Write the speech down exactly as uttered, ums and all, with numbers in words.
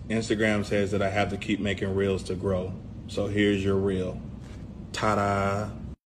Instagram says that I have to keep making reels to grow. So here's your reel. Ta-da.